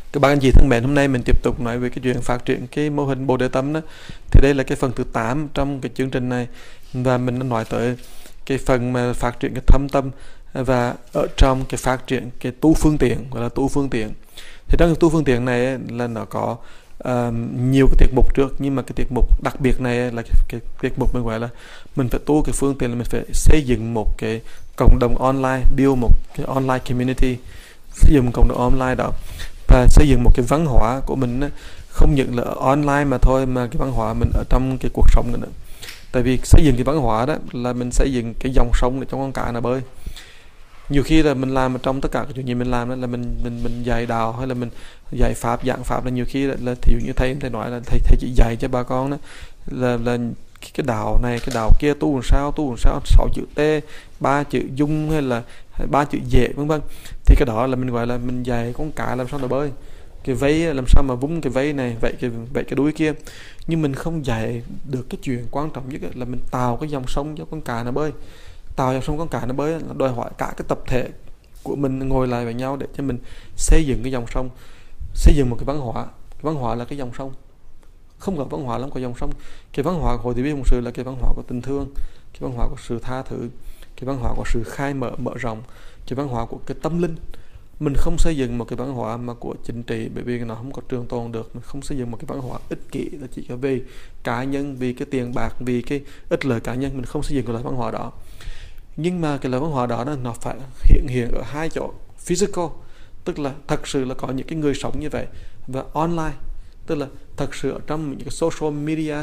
Các bạn anh chị thân mến, hôm nay mình tiếp tục nói về cái chuyện phát triển cái mô hình Bồ Đề Tâm đó. Thì đây là cái phần thứ 8 trong cái chương trình này, và mình đã nói tới cái phần mà phát triển cái thâm tâm, và ở trong cái phát triển cái tu phương tiện, gọi là tu phương tiện. Thì trong cái tu phương tiện này ấy, là nó có nhiều cái tiết mục trước, nhưng mà cái tiết mục đặc biệt này là cái tiết mục mình gọi là mình phải tu cái phương tiện, là mình phải xây dựng một cái cộng đồng online, build một cái online community, xây dựng một cộng đồng online đó, và xây dựng một cái văn hóa của mình á, không những là online mà thôi, mà cái văn hóa mình ở trong cái cuộc sống nữa. Tại vì xây dựng cái văn hóa đó là mình xây dựng cái dòng sông để cho con cá nó bơi. Nhiều khi là mình làm trong tất cả cái chuyện gì mình làm đó là mình dạy đạo hay là mình dạy pháp, giảng pháp, là nhiều khi là thí dụ như thầy nói là thầy chỉ dạy cho bà con đó là cái đạo này cái đạo kia tu làm sao 6 chữ T, 3 chữ dung hay là 3 chữ dễ vân vân, thì cái đó là mình gọi là mình dạy con cá làm sao nó bơi, cái vây làm sao mà vung cái vây này vậy cái đuôi kia. Nhưng mình không dạy được cái chuyện quan trọng nhất là mình tạo cái dòng sông cho con cá nó bơi. Tạo dòng sông con cá nó bơi là đòi hỏi cả cái tập thể của mình ngồi lại với nhau để cho mình xây dựng cái dòng sông, xây dựng một cái văn hóa. Cái văn hóa là cái dòng sông, không có văn hóa lắm có dòng sông. Cái văn hóa của Hội Thầy Biết Phụng Sự là cái văn hóa của tình thương, cái văn hóa của sự tha thứ, cái văn hóa của sự khai mở rộng, cái văn hóa của cái tâm linh. Mình không xây dựng một cái văn hóa mà của chính trị, bởi vì nó không có trường tồn được. Mình không xây dựng một cái văn hóa ích kỷ là chỉ có vì cá nhân, vì cái tiền bạc, vì cái ích lợi cá nhân. Mình không xây dựng cái loại văn hóa đó. Nhưng mà cái loại văn hóa đó nó phải hiện ở hai chỗ: physical, tức là thật sự là có những cái người sống như vậy, và online, tức là thật sự ở trong những cái social media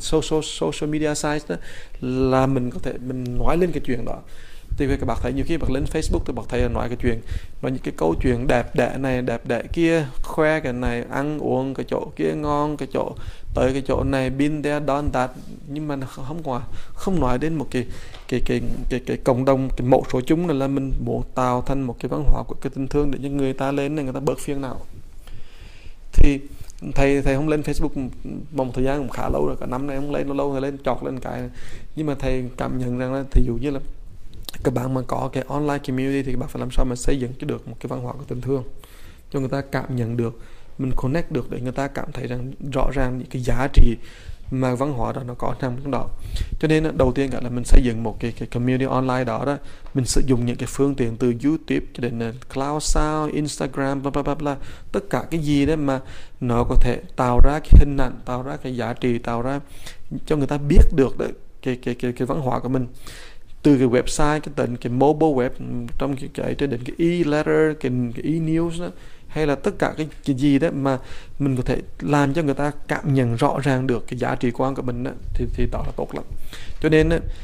site đó, là mình có thể mình nói lên cái chuyện đó. Thì các bạn thấy nhiều khi bạn lên Facebook thì bạn thấy nói cái chuyện, nói những cái câu chuyện đẹp đẽ này đẹp đẽ kia, khoe cái này, ăn uống cái chỗ kia ngon, cái chỗ tới cái chỗ này, been there done that, nhưng mà không nói đến một cái cộng đồng, cái mẫu số chung là mình muốn tạo thành một cái văn hóa của cái tình thương để cho người ta lên này, người ta bớt phiền não. Thì thầy không lên Facebook một thời gian cũng khá lâu rồi, cả năm nay không lên, lâu rồi lên chọt lên cái, nhưng mà thầy cảm nhận rằng là thí dụ như là các bạn mà có cái online community thì các bạn phải làm sao mà xây dựng được một cái văn hóa của tình thương cho người ta cảm nhận được, mình connect được, để người ta cảm thấy rằng rõ ràng những cái giá trị mà văn hóa đó nó có nằm trong đó. Cho nên đầu tiên cả là mình xây dựng một cái community online đó, mình sử dụng những cái phương tiện từ YouTube cho đến Cloud, Instagram, bla bla bla bla, tất cả cái gì đó mà nó có thể tạo ra cái hình ảnh, tạo ra cái giá trị, tạo ra cho người ta biết được đấy, cái văn hóa của mình. Từ cái website cái tận cái mobile web, trong cái đến cái e-letter, cái e-news đó, hay là tất cả cái gì đó mà mình có thể làm cho người ta cảm nhận rõ ràng được cái giá trị quan của mình đó, thì đó là tốt lắm. Cho nên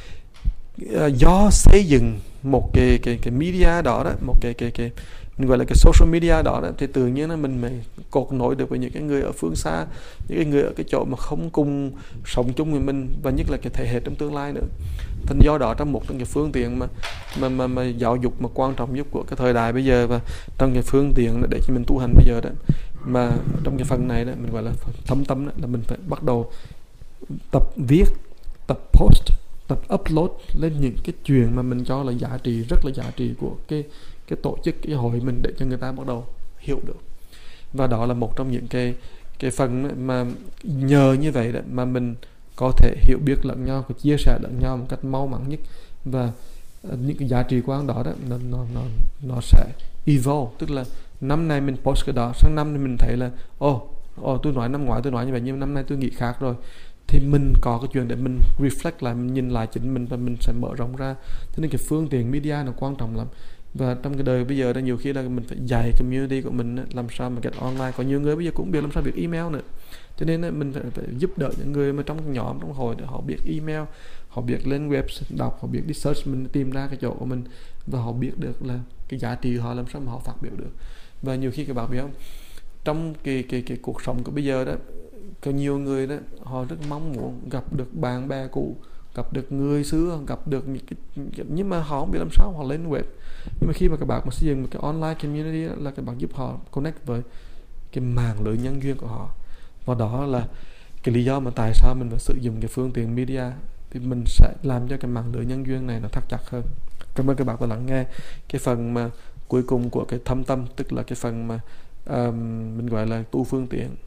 do xây dựng một cái media đó, một cái mình gọi là cái social media đó, thì tự nhiên là mình mới cột nối được với những cái người ở phương xa, những cái người ở cái chỗ mà không cùng sống chung với mình, và nhất là cái thế hệ trong tương lai nữa. Thành do đó trong một trong cái phương tiện mà giáo dục mà quan trọng nhất của cái thời đại bây giờ, và trong cái phương tiện để cho mình tu hành bây giờ đó, mà trong cái phần này đó mình gọi là thâm tâm đó, là mình phải bắt đầu tập viết, tập post, tập upload lên những cái chuyện mà mình cho là giá trị, rất là giá trị của cái tổ chức, cái hội mình, để cho người ta bắt đầu hiểu được. Và đó là một trong những cái phần mà nhờ như vậy đó mà mình có thể hiểu biết lẫn nhau và chia sẻ lẫn nhau một cách mau mắn nhất. Và những cái giá trị quan đó nó sẽ evolve, tức là năm nay mình post cái đó, sang năm thì mình thấy là tôi nói năm ngoái tôi nói như vậy, nhưng năm nay tôi nghĩ khác rồi, thì mình có cái chuyện để mình reflect lại, mình nhìn lại chính mình, và mình sẽ mở rộng ra. Cho nên cái phương tiện media nó quan trọng lắm. Và trong cái đời bây giờ đó, nhiều khi là mình phải dạy community của mình làm sao mà get online. Có nhiều người bây giờ cũng biết làm sao viết email nữa, cho nên mình phải giúp đỡ những người mà trong nhóm, trong hội để họ biết email, họ biết lên web đọc, họ biết đi search, mình tìm ra cái chỗ của mình, và họ biết được là cái giá trị họ làm sao mà họ phát biểu được. Và nhiều khi các bạn biết không, trong cái cuộc sống của bây giờ đó, có nhiều người đó họ rất mong muốn gặp được bạn bè cũ, gặp được người xưa, gặp được những cái, nhưng mà họ không biết làm sao họ lên web. Nhưng mà khi mà các bạn mà xây dựng một cái online community đó, là các bạn giúp họ connect với cái mạng lưới nhân duyên của họ. Và đó là cái lý do mà tại sao mình phải sử dụng cái phương tiện media, thì mình sẽ làm cho cái mạng lưới nhân duyên này nó thắt chặt hơn. Cảm ơn các bạn đã lắng nghe cái phần mà cuối cùng của cái thâm tâm, tức là cái phần mà mình gọi là tu phương tiện.